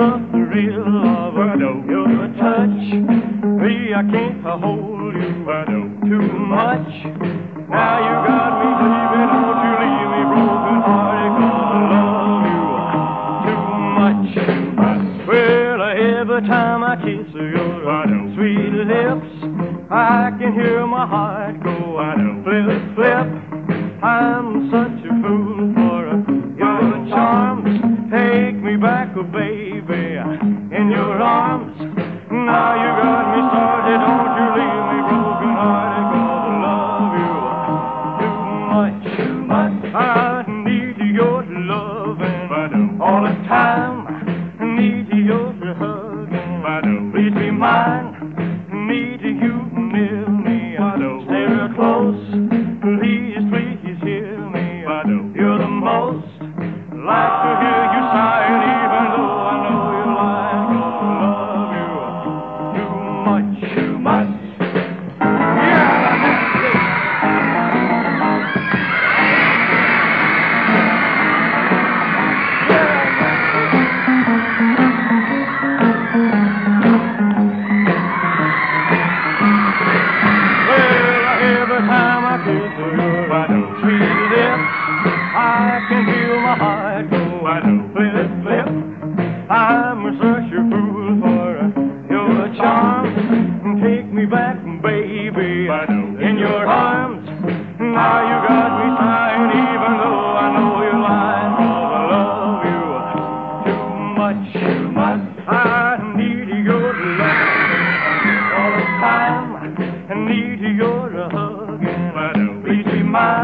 the thrill of your touch. Me, I can't hold you too much. Now you got me, baby, don't you leave me broken hearted, 'cause I love you too much. Well, every time I kiss your sweet lips, I can hear my heart go flip, flip. I'm such a fool for your charms. Take me back, baby, in your arms. Now you got me started, don't you leave me broken hearted, 'cause I love you too much. I need your loving all the time. I need your hugging, please be mine. Need you near me, stay real close. Please, please hear me. You're the most. Like to hear you sighing, even though I know you're lying. 'Cause I love you too much. Every time I kiss your sweet lips, I can feel my heart go flip, flip. I'm such a fool for your charms. Take me back, baby, in your arms. Now you got me sighing, even though I know you're lying. 'Cause I love you too much. I need your love all the time. I need your hugging, please be mine.